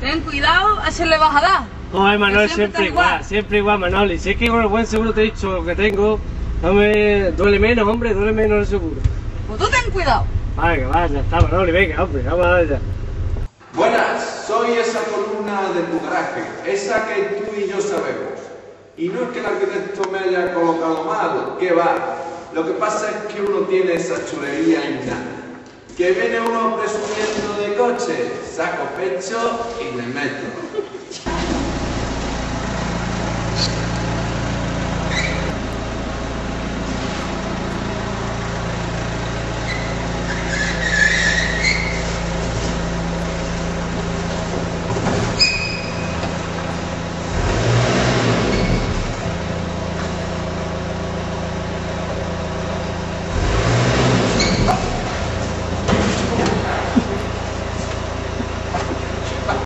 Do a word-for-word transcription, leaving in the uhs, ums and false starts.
ten cuidado, a ese le vas a dar. Joder, Manuel, Que siempre, siempre igual, igual. siempre igual, Manuel. Y si es que con el buen seguro te he dicho lo que tengo, no me duele menos, hombre, duele menos el seguro. Pues tú ten cuidado. Vale, que vaya, está, Manuel, venga, hombre, vamos a ver ya. Buenas, soy esa columna de tu garaje, esa que tú y yo sabemos. Y no es que el arquitecto me haya colocado mal, que va. Lo que pasa es que uno tiene esa chulería innata. Que viene uno presumiendo de coche, saco pecho y le meto.